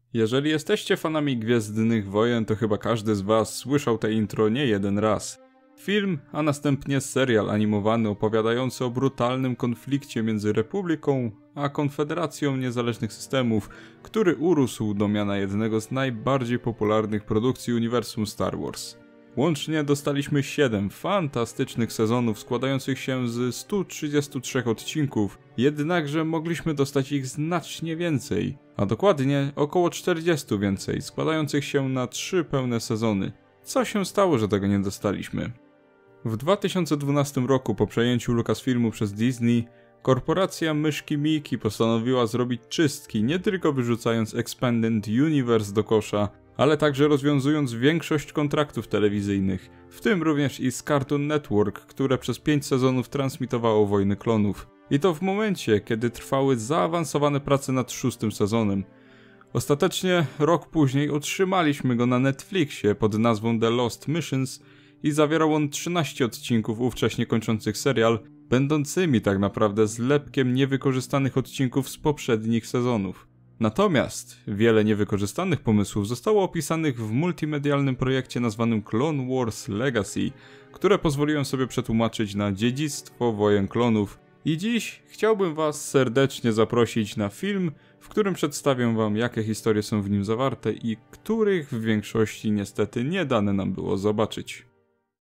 Jeżeli jesteście fanami Gwiezdnych Wojen, to chyba każdy z was słyszał te intro nie jeden raz. Film, a następnie serial animowany opowiadający o brutalnym konflikcie między Republiką a Konfederacją Niezależnych Systemów, który urósł do miana jednego z najbardziej popularnych produkcji uniwersum Star Wars. Łącznie dostaliśmy 7 fantastycznych sezonów składających się z 133 odcinków, jednakże mogliśmy dostać ich znacznie więcej, a dokładnie około 40 więcej, składających się na 3 pełne sezony. Co się stało, że tego nie dostaliśmy? W 2012 roku po przejęciu Lucasfilmu przez Disney, korporacja myszki Mickey postanowiła zrobić czystki, nie tylko wyrzucając Expanded Universe do kosza, ale także rozwiązując większość kontraktów telewizyjnych, w tym również i z Cartoon Network, które przez 5 sezonów transmitowało Wojny Klonów. I to w momencie, kiedy trwały zaawansowane prace nad 6. sezonem. Ostatecznie rok później otrzymaliśmy go na Netflixie pod nazwą The Lost Missions i zawierał on 13 odcinków ówcześnie kończących serial, będącymi tak naprawdę zlepkiem niewykorzystanych odcinków z poprzednich sezonów. Natomiast wiele niewykorzystanych pomysłów zostało opisanych w multimedialnym projekcie nazwanym Clone Wars Legacy, które pozwoliłem sobie przetłumaczyć na Dziedzictwo Wojen Klonów. I dziś chciałbym was serdecznie zaprosić na film, w którym przedstawię wam, jakie historie są w nim zawarte i których w większości niestety nie dane nam było zobaczyć.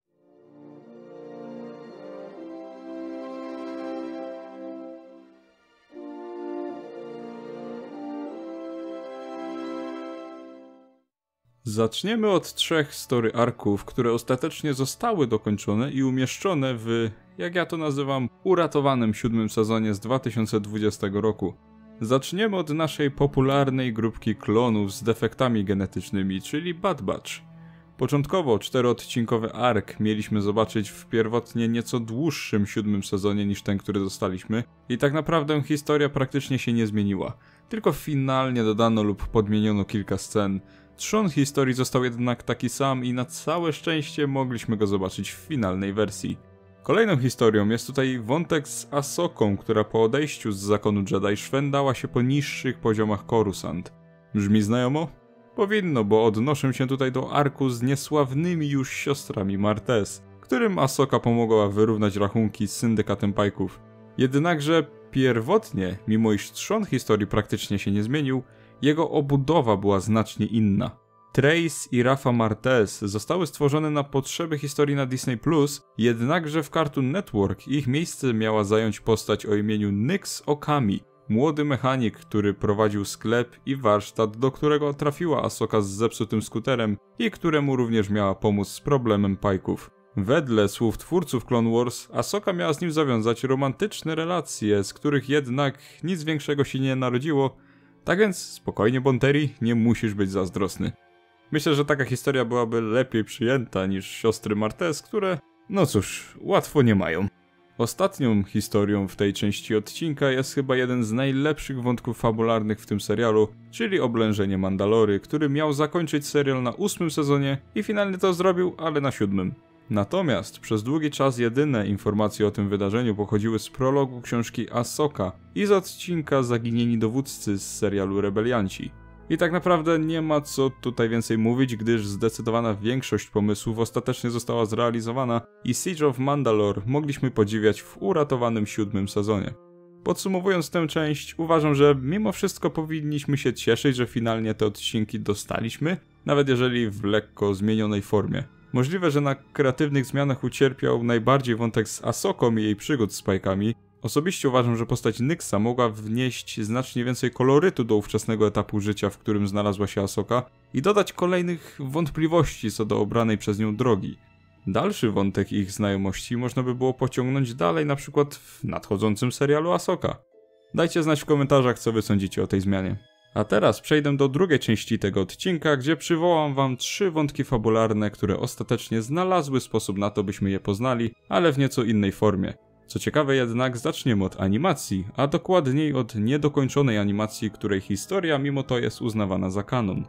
Zaczniemy od 3 story arków, które ostatecznie zostały dokończone i umieszczone w, jak ja to nazywam, uratowanym 7. sezonie z 2020 roku. Zaczniemy od naszej popularnej grupki klonów z defektami genetycznymi, czyli Bad Batch. Początkowo 4-odcinkowy ark mieliśmy zobaczyć w pierwotnie nieco dłuższym 7. sezonie niż ten, który dostaliśmy i tak naprawdę historia praktycznie się nie zmieniła, tylko finalnie dodano lub podmieniono kilka scen. Trzon historii został jednak taki sam i na całe szczęście mogliśmy go zobaczyć w finalnej wersji. Kolejną historią jest tutaj wątek z Asoką, która po odejściu z zakonu Jedi szwendała się po niższych poziomach Coruscant. Brzmi znajomo? Powinno, bo odnoszę się tutaj do arku z niesławnymi już siostrami Martez, którym Asoka pomogła wyrównać rachunki z syndykatem Pike'ów. Jednakże pierwotnie, mimo iż trzon historii praktycznie się nie zmienił, jego obudowa była znacznie inna. Trace i Rafa Martez zostały stworzone na potrzeby historii na Disney+, jednakże w Cartoon Network ich miejsce miała zająć postać o imieniu Nyx Okami, młody mechanik, który prowadził sklep i warsztat, do którego trafiła Asoka z zepsutym skuterem i któremu również miała pomóc z problemem Pike'ów. Wedle słów twórców Clone Wars, Asoka miała z nim zawiązać romantyczne relacje, z których jednak nic większego się nie narodziło. Tak więc spokojnie, Bonteri, nie musisz być zazdrosny. Myślę, że taka historia byłaby lepiej przyjęta niż siostry Martez, które, no cóż, łatwo nie mają. Ostatnią historią w tej części odcinka jest chyba jeden z najlepszych wątków fabularnych w tym serialu, czyli oblężenie Mandalory, który miał zakończyć serial na 8. sezonie i finalnie to zrobił, ale na 7. Natomiast przez długi czas jedyne informacje o tym wydarzeniu pochodziły z prologu książki Asoka i z odcinka Zaginieni dowódcy z serialu Rebelianci. I tak naprawdę nie ma co tutaj więcej mówić, gdyż zdecydowana większość pomysłów ostatecznie została zrealizowana i Siege of Mandalore mogliśmy podziwiać w uratowanym 7. sezonie. Podsumowując tę część, uważam, że mimo wszystko powinniśmy się cieszyć, że finalnie te odcinki dostaliśmy, nawet jeżeli w lekko zmienionej formie. Możliwe, że na kreatywnych zmianach ucierpiał najbardziej wątek z Asoką i jej przygód z Pike'ami. Osobiście uważam, że postać Nyxa mogła wnieść znacznie więcej kolorytu do ówczesnego etapu życia, w którym znalazła się Asoka i dodać kolejnych wątpliwości co do obranej przez nią drogi. Dalszy wątek ich znajomości można by było pociągnąć dalej, na przykład w nadchodzącym serialu Asoka. Dajcie znać w komentarzach, co wy sądzicie o tej zmianie. A teraz przejdę do drugiej części tego odcinka, gdzie przywołam wam 3 wątki fabularne, które ostatecznie znalazły sposób na to, byśmy je poznali, ale w nieco innej formie. Co ciekawe jednak, zaczniemy od animacji, a dokładniej od niedokończonej animacji, której historia mimo to jest uznawana za kanon.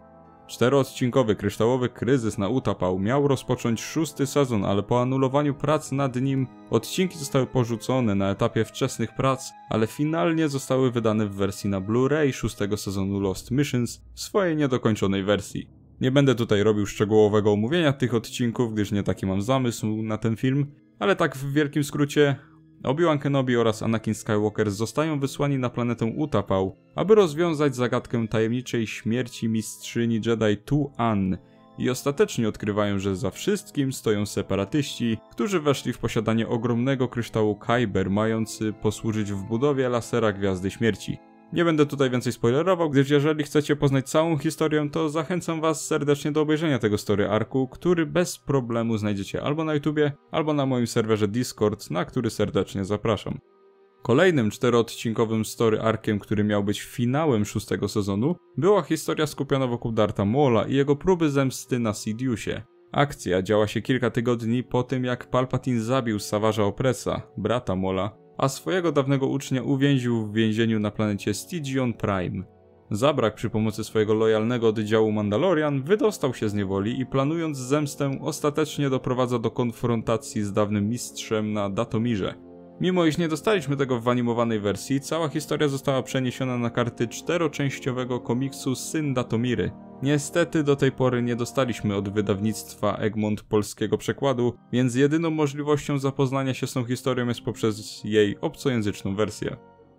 4-odcinkowy Kryształowy Kryzys na Utapau miał rozpocząć 6. sezon, ale po anulowaniu prac nad nim odcinki zostały porzucone na etapie wczesnych prac, ale finalnie zostały wydane w wersji na Blu-ray 6. sezonu Lost Missions w swojej niedokończonej wersji. Nie będę tutaj robił szczegółowego omówienia tych odcinków, gdyż nie taki mam zamysł na ten film, ale tak w wielkim skrócie, Obi-Wan Kenobi oraz Anakin Skywalker zostają wysłani na planetę Utapau, aby rozwiązać zagadkę tajemniczej śmierci mistrzyni Jedi Tu-An i ostatecznie odkrywają, że za wszystkim stoją separatyści, którzy weszli w posiadanie ogromnego kryształu Kyber, mający posłużyć w budowie lasera Gwiazdy Śmierci. Nie będę tutaj więcej spoilerował, gdyż jeżeli chcecie poznać całą historię, to zachęcam was serdecznie do obejrzenia tego story arku, który bez problemu znajdziecie albo na YouTubie, albo na moim serwerze Discord, na który serdecznie zapraszam. Kolejnym 4-odcinkowym story arkiem, który miał być finałem 6. sezonu, była historia skupiona wokół Dartha Maula i jego próby zemsty na Sidiousie. Akcja działa się kilka tygodni po tym, jak Palpatine zabił Savage'a Opressa, brata Maula, a swojego dawnego ucznia uwięził w więzieniu na planecie Stygion Prime. Zabrak przy pomocy swojego lojalnego oddziału Mandalorian wydostał się z niewoli i planując zemstę ostatecznie doprowadza do konfrontacji z dawnym mistrzem na Datomirze. Mimo iż nie dostaliśmy tego w animowanej wersji, cała historia została przeniesiona na karty 4-częściowego komiksu Syn Datomiry. Niestety do tej pory nie dostaliśmy od wydawnictwa Egmont polskiego przekładu, więc jedyną możliwością zapoznania się z tą historią jest poprzez jej obcojęzyczną wersję.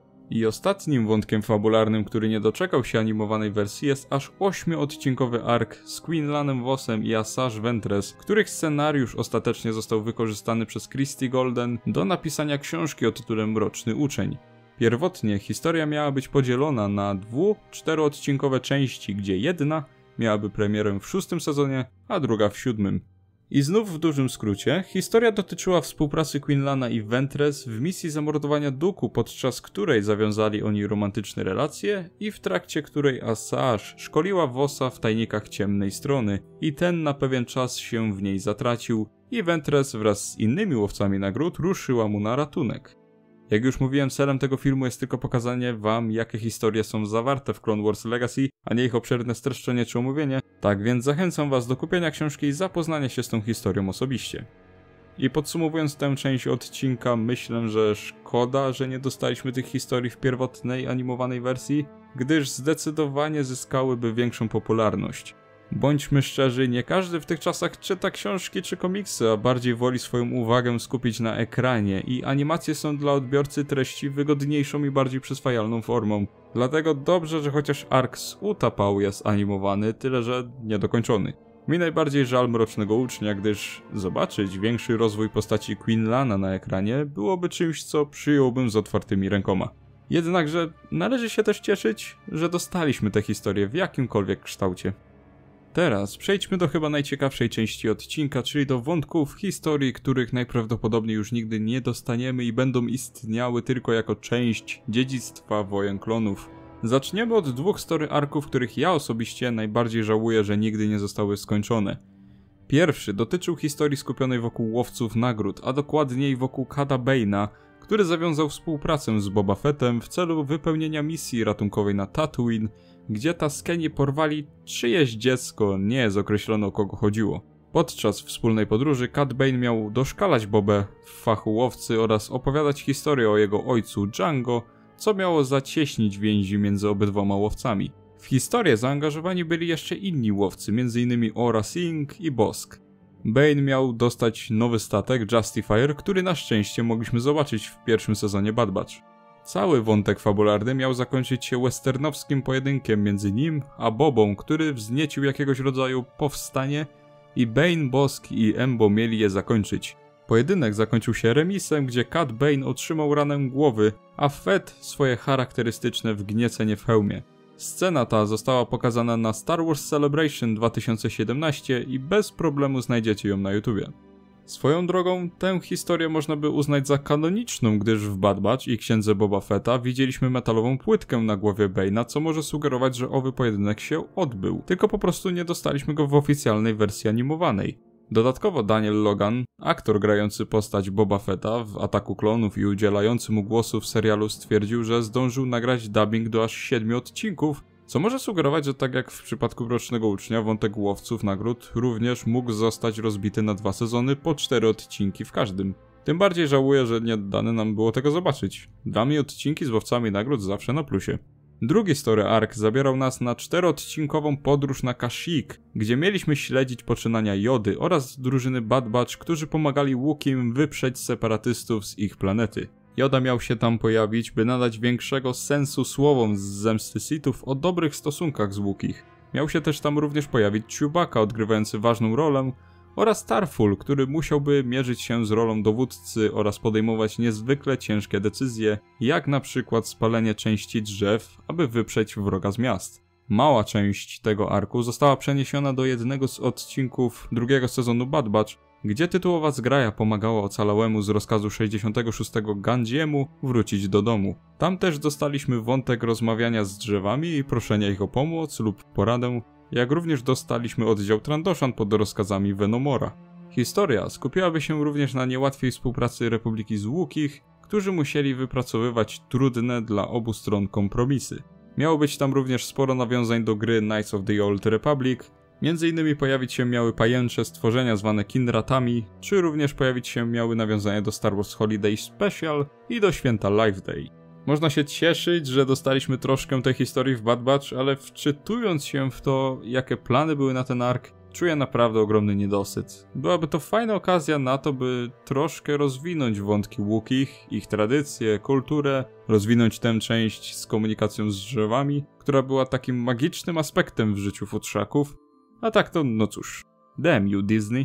I ostatnim wątkiem fabularnym, który nie doczekał się animowanej wersji, jest aż 8-odcinkowy ark z Quinlanem Vossem i Asajj Ventress, których scenariusz ostatecznie został wykorzystany przez Christie Golden do napisania książki o tytule Mroczny Uczeń. Pierwotnie historia miała być podzielona na 2-4-odcinkowe części, gdzie jedna miałaby premierę w 6. sezonie, a druga w 7. I znów w dużym skrócie, historia dotyczyła współpracy Quinlana i Ventress w misji zamordowania Dooku, podczas której zawiązali oni romantyczne relacje i w trakcie której Asajj szkoliła Vossa w tajnikach ciemnej strony i ten na pewien czas się w niej zatracił i Ventress wraz z innymi łowcami nagród ruszyła mu na ratunek. Jak już mówiłem, celem tego filmu jest tylko pokazanie wam, jakie historie są zawarte w Clone Wars Legacy, a nie ich obszerne streszczenie czy omówienie, tak więc zachęcam was do kupienia książki i zapoznania się z tą historią osobiście. I podsumowując tę część odcinka, myślę, że szkoda, że nie dostaliśmy tych historii w pierwotnej animowanej wersji, gdyż zdecydowanie zyskałyby większą popularność. Bądźmy szczerzy, nie każdy w tych czasach czyta książki czy komiksy, a bardziej woli swoją uwagę skupić na ekranie i animacje są dla odbiorcy treści wygodniejszą i bardziej przyswajalną formą. Dlatego dobrze, że chociaż ark z Utapau jest animowany, tyle że niedokończony. Mi najbardziej żal Mrocznego Ucznia, gdyż zobaczyć większy rozwój postaci Quinlana na ekranie byłoby czymś, co przyjąłbym z otwartymi rękoma. Jednakże należy się też cieszyć, że dostaliśmy tę historię w jakimkolwiek kształcie. Teraz przejdźmy do chyba najciekawszej części odcinka, czyli do wątków historii, których najprawdopodobniej już nigdy nie dostaniemy i będą istniały tylko jako część dziedzictwa Wojen Klonów. Zaczniemy od 2 story arków, których ja osobiście najbardziej żałuję, że nigdy nie zostały skończone. Pierwszy dotyczył historii skupionej wokół łowców nagród, a dokładniej wokół Cada Bane'a, który zawiązał współpracę z Boba Fettem w celu wypełnienia misji ratunkowej na Tatooine, gdzie Taskeni porwali czyjeś dziecko, nie jest określono o kogo chodziło. Podczas wspólnej podróży Cad Bane miał doszkalać Bobę w fachu łowcy oraz opowiadać historię o jego ojcu Django, co miało zacieśnić więzi między obydwoma łowcami. W historię zaangażowani byli jeszcze inni łowcy, m.in. Aurra Sing i Bossk. Bane miał dostać nowy statek Justifier, który na szczęście mogliśmy zobaczyć w pierwszym sezonie Bad Batch. Cały wątek fabularny miał zakończyć się westernowskim pojedynkiem między nim a Bobą, który wzniecił jakiegoś rodzaju powstanie i Bane, Bossk i Embo mieli je zakończyć. Pojedynek zakończył się remisem, gdzie Cad Bane otrzymał ranę głowy, a Fett swoje charakterystyczne wgniecenie w hełmie. Scena ta została pokazana na Star Wars Celebration 2017 i bez problemu znajdziecie ją na YouTubie. Swoją drogą, tę historię można by uznać za kanoniczną, gdyż w Bad Batch i Księdze Boba Fetta widzieliśmy metalową płytkę na głowie Bane'a, co może sugerować, że owy pojedynek się odbył, tylko po prostu nie dostaliśmy go w oficjalnej wersji animowanej. Dodatkowo Daniel Logan, aktor grający postać Boba Fetta w Ataku Klonów i udzielający mu głosu w serialu, stwierdził, że zdążył nagrać dubbing do aż 7 odcinków, Co może sugerować, że tak jak w przypadku Mrocznego Ucznia, wątek łowców nagród również mógł zostać rozbity na 2 sezony po 4 odcinki w każdym. Tym bardziej żałuję, że nie dane nam było tego zobaczyć. Dla mnie odcinki z łowcami nagród zawsze na plusie. Drugi story arc zabierał nas na 4-odcinkową podróż na Kashyyyk, gdzie mieliśmy śledzić poczynania Jody oraz drużyny Bad Batch, którzy pomagali Wookieem wyprzeć separatystów z ich planety. Yoda miał się tam pojawić, by nadać większego sensu słowom z Zemsty Sithów o dobrych stosunkach z Wookieech. Miał się też tam również pojawić Chewbacca, odgrywający ważną rolę, oraz Tarful, który musiałby mierzyć się z rolą dowódcy oraz podejmować niezwykle ciężkie decyzje, jak na przykład spalenie części drzew, aby wyprzeć wroga z miast. Mała część tego arku została przeniesiona do jednego z odcinków drugiego sezonu Bad Batch, gdzie tytułowa zgraja pomagała ocalałemu z rozkazu 66 Gandziemu wrócić do domu. Tam też dostaliśmy wątek rozmawiania z drzewami i proszenia ich o pomoc lub poradę, jak również dostaliśmy oddział Trandoshan pod rozkazami Venomora. Historia skupiłaby się również na niełatwej współpracy Republiki z Wookieech, którzy musieli wypracowywać trudne dla obu stron kompromisy. Miało być tam również sporo nawiązań do gry Knights of the Old Republic, między innymi pojawić się miały pajęcze stworzenia zwane Kinratami, czy również pojawić się miały nawiązania do Star Wars Holiday Special i do święta Life Day. Można się cieszyć, że dostaliśmy troszkę tej historii w Bad Batch, ale wczytując się w to, jakie plany były na ten ark, czuję naprawdę ogromny niedosyt. Byłaby to fajna okazja na to, by troszkę rozwinąć wątki Wookieech, ich tradycje, kulturę, rozwinąć tę część z komunikacją z drzewami, która była takim magicznym aspektem w życiu futrzaków. A tak to, no cóż, damn you Disney.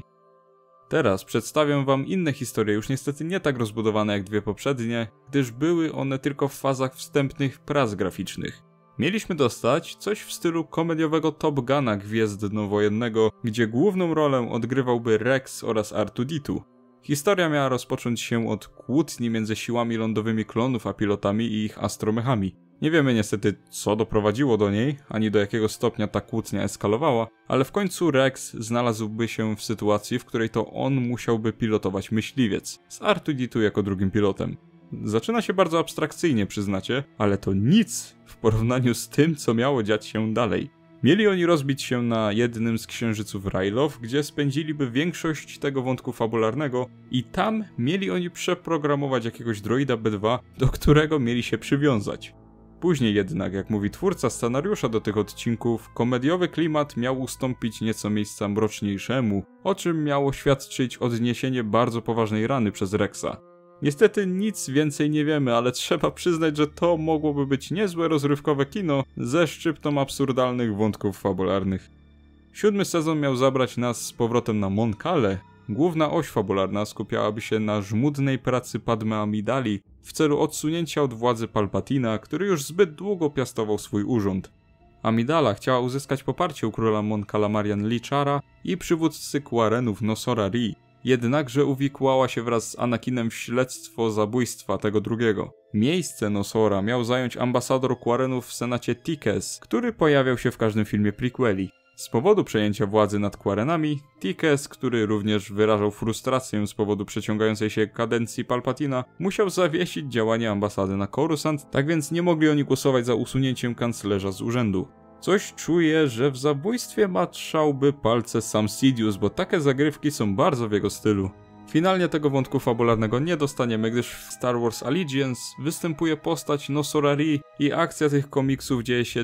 Teraz przedstawię wam inne historie, już niestety nie tak rozbudowane jak 2 poprzednie, gdyż były one tylko w fazach wstępnych prac graficznych. Mieliśmy dostać coś w stylu komediowego Top Guna gwiezdnowojennego, gdzie główną rolę odgrywałby Rex oraz R2-D2. Historia miała rozpocząć się od kłótni między siłami lądowymi klonów a pilotami i ich astromechami. Nie wiemy niestety, co doprowadziło do niej, ani do jakiego stopnia ta kłótnia eskalowała, ale w końcu Rex znalazłby się w sytuacji, w której to on musiałby pilotować myśliwiec, z R2-D2 jako drugim pilotem. Zaczyna się bardzo abstrakcyjnie, przyznacie, ale to nic w porównaniu z tym, co miało dziać się dalej. Mieli oni rozbić się na jednym z księżyców Ryloth, gdzie spędziliby większość tego wątku fabularnego i tam mieli oni przeprogramować jakiegoś droida B2, do którego mieli się przywiązać. Później jednak, jak mówi twórca scenariusza do tych odcinków, komediowy klimat miał ustąpić nieco miejsca mroczniejszemu, o czym miało świadczyć odniesienie bardzo poważnej rany przez Rexa. Niestety nic więcej nie wiemy, ale trzeba przyznać, że to mogłoby być niezłe rozrywkowe kino ze szczyptą absurdalnych wątków fabularnych. 7. sezon miał zabrać nas z powrotem na Mon Cale. Główna oś fabularna skupiałaby się na żmudnej pracy Padme Amidali w celu odsunięcia od władzy Palpatina, który już zbyt długo piastował swój urząd. Amidala chciała uzyskać poparcie u króla Mon Calamarian Lichara i przywódcy Quarrenów Nosora Ri, jednakże uwikłała się wraz z Anakinem w śledztwo zabójstwa tego drugiego. Miejsce Nosora miał zająć ambasador Quarrenów w senacie Tikes, który pojawiał się w każdym filmie prequeli. Z powodu przejęcia władzy nad Quarrenami, Tikes, który również wyrażał frustrację z powodu przeciągającej się kadencji Palpatina, musiał zawiesić działanie ambasady na Coruscant, tak więc nie mogli oni głosować za usunięciem kanclerza z urzędu. Coś czuję, że w zabójstwie maczałby palce sam Sidious, bo takie zagrywki są bardzo w jego stylu. Finalnie tego wątku fabularnego nie dostaniemy, gdyż w Star Wars Allegiance występuje postać Nosora Ri i akcja tych komiksów dzieje się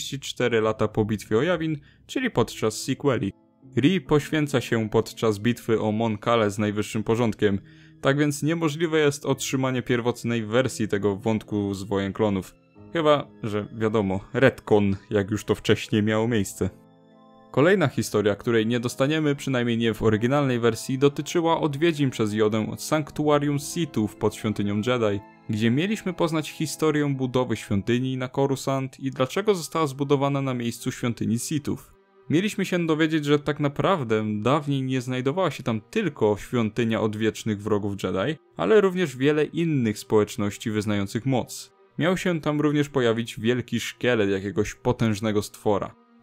34 lata po bitwie o Yavin, czyli podczas sequeli. Ri poświęca się podczas bitwy o Mon Cale z najwyższym porządkiem, tak więc niemożliwe jest otrzymanie pierwotnej wersji tego wątku z Wojen Klonów. Chyba, że wiadomo, retcon, jak już to wcześniej miało miejsce. Kolejna historia, której nie dostaniemy, przynajmniej nie w oryginalnej wersji, dotyczyła odwiedzin przez Jodę od Sanktuarium Sithów pod świątynią Jedi, gdzie mieliśmy poznać historię budowy świątyni na Coruscant i dlaczego została zbudowana na miejscu świątyni Sithów. Mieliśmy się dowiedzieć, że tak naprawdę dawniej nie znajdowała się tam tylko świątynia odwiecznych wrogów Jedi, ale również wiele innych społeczności wyznających moc. Miał się tam również pojawić wielki szkielet jakiegoś potężnego stwora.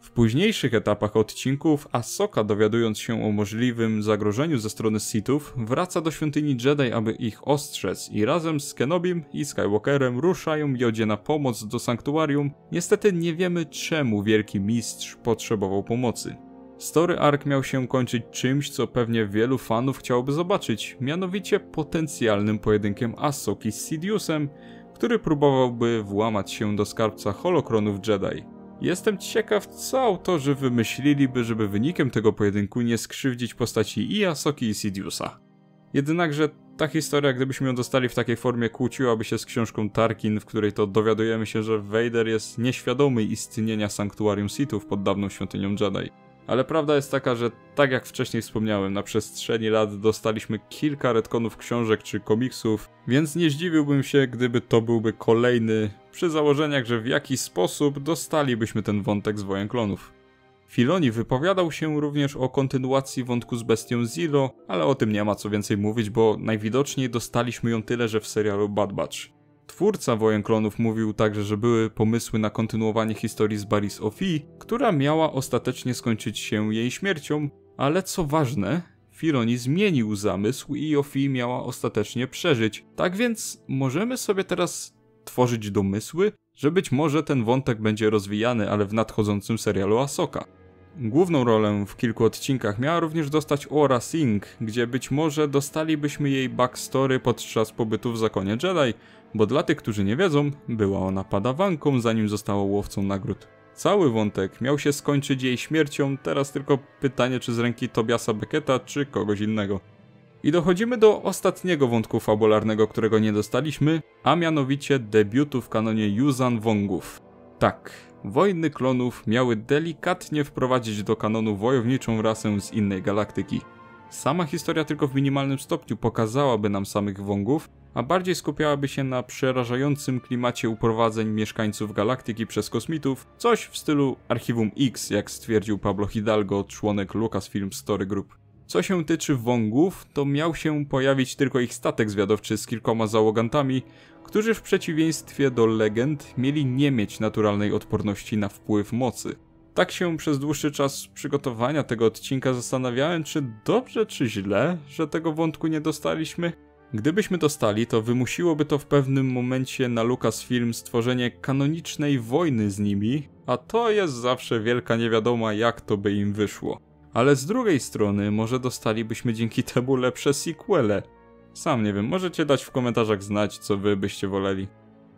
W późniejszych etapach odcinków Ahsoka, dowiadując się o możliwym zagrożeniu ze strony Sithów, wraca do świątyni Jedi, aby ich ostrzec i razem z Kenobim i Skywalkerem ruszają Jodzie na pomoc do sanktuarium. Niestety nie wiemy, czemu Wielki Mistrz potrzebował pomocy. Story arc miał się kończyć czymś, co pewnie wielu fanów chciałoby zobaczyć, mianowicie potencjalnym pojedynkiem Ahsoki z Sidiousem, który próbowałby włamać się do skarbca holokronów Jedi. Jestem ciekaw, co autorzy wymyśliliby, żeby wynikiem tego pojedynku nie skrzywdzić postaci i Ahsoki i Sidiousa. Jednakże ta historia, gdybyśmy ją dostali w takiej formie, kłóciłaby się z książką Tarkin, w której to dowiadujemy się, że Vader jest nieświadomy istnienia sanktuarium Sithów pod dawną świątynią Jedi. Ale prawda jest taka, że tak jak wcześniej wspomniałem, na przestrzeni lat dostaliśmy kilka retconów książek czy komiksów, więc nie zdziwiłbym się, gdyby to byłby kolejny, przy założeniach, że w jakiś sposób dostalibyśmy ten wątek z Wojen Klonów. Filoni wypowiadał się również o kontynuacji wątku z bestią Zillo, ale o tym nie ma co więcej mówić, bo najwidoczniej dostaliśmy ją tyle, że w serialu Bad Batch. Twórca Wojen Klonów mówił także, że były pomysły na kontynuowanie historii z Barriss Offee, która miała ostatecznie skończyć się jej śmiercią, ale co ważne, Filoni zmienił zamysł i Offee miała ostatecznie przeżyć. Tak więc możemy sobie teraz tworzyć domysły, że być może ten wątek będzie rozwijany, ale w nadchodzącym serialu Ahsoka. Główną rolę w kilku odcinkach miała również dostać Aurra Sing, gdzie być może dostalibyśmy jej backstory podczas pobytu w Zakonie Jedi, bo dla tych, którzy nie wiedzą, była ona padawanką, zanim została łowcą nagród. Cały wątek miał się skończyć jej śmiercią, teraz tylko pytanie, czy z ręki Tobiasa Becketa, czy kogoś innego. I dochodzimy do ostatniego wątku fabularnego, którego nie dostaliśmy, a mianowicie debiutu w kanonie Yuuzhan Vongów. Tak, Wojny Klonów miały delikatnie wprowadzić do kanonu wojowniczą rasę z innej galaktyki. Sama historia tylko w minimalnym stopniu pokazałaby nam samych Vongów, a bardziej skupiałaby się na przerażającym klimacie uprowadzeń mieszkańców galaktyki przez kosmitów, coś w stylu Archiwum X, jak stwierdził Pablo Hidalgo, członek Lucasfilm Story Group. Co się tyczy Vongów, to miał się pojawić tylko ich statek zwiadowczy z kilkoma załogantami, którzy w przeciwieństwie do legend mieli nie mieć naturalnej odporności na wpływ mocy. Tak się przez dłuższy czas przygotowania tego odcinka zastanawiałem, czy dobrze czy źle, że tego wątku nie dostaliśmy. Gdybyśmy dostali, to wymusiłoby to w pewnym momencie na Lucasfilm stworzenie kanonicznej wojny z nimi, a to jest zawsze wielka niewiadoma, jak to by im wyszło. Ale z drugiej strony może dostalibyśmy dzięki temu lepsze sequele. Sam nie wiem, możecie dać w komentarzach znać, co wy byście woleli.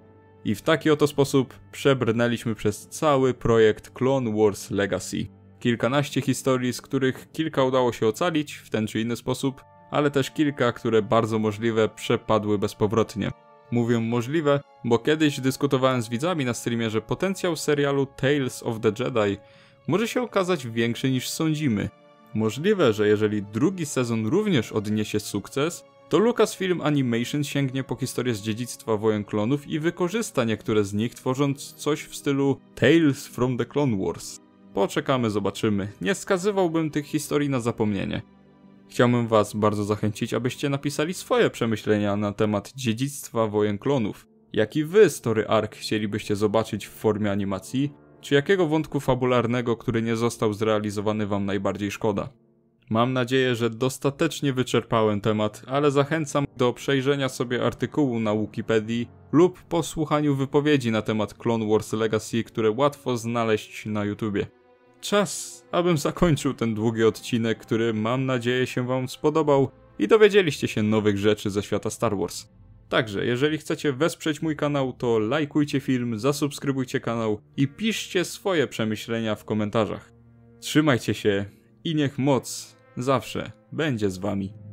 I w taki oto sposób przebrnęliśmy przez cały projekt Clone Wars Legacy. Kilkanaście historii, z których kilka udało się ocalić w ten czy inny sposób, ale też kilka, które bardzo możliwe przepadły bezpowrotnie. Mówię możliwe, bo kiedyś dyskutowałem z widzami na streamie, że potencjał serialu Tales of the Jedi może się okazać większy niż sądzimy. Możliwe, że jeżeli drugi sezon również odniesie sukces, to Lucasfilm Animation sięgnie po historię z dziedzictwa Wojen Klonów i wykorzysta niektóre z nich, tworząc coś w stylu Tales from the Clone Wars. Poczekamy, zobaczymy. Nie skazywałbym tych historii na zapomnienie. Chciałbym was bardzo zachęcić, abyście napisali swoje przemyślenia na temat dziedzictwa Wojen Klonów. Jaki wy story arc chcielibyście zobaczyć w formie animacji? Czy jakiego wątku fabularnego, który nie został zrealizowany wam najbardziej szkoda? Mam nadzieję, że dostatecznie wyczerpałem temat, ale zachęcam do przejrzenia sobie artykułu na Wikipedii lub posłuchaniu wypowiedzi na temat Clone Wars Legacy, które łatwo znaleźć na YouTubie. Czas, abym zakończył ten długi odcinek, który mam nadzieję się wam spodobał i dowiedzieliście się nowych rzeczy ze świata Star Wars. Także, jeżeli chcecie wesprzeć mój kanał, to lajkujcie film, zasubskrybujcie kanał i piszcie swoje przemyślenia w komentarzach. Trzymajcie się i niech moc zawsze będzie z wami.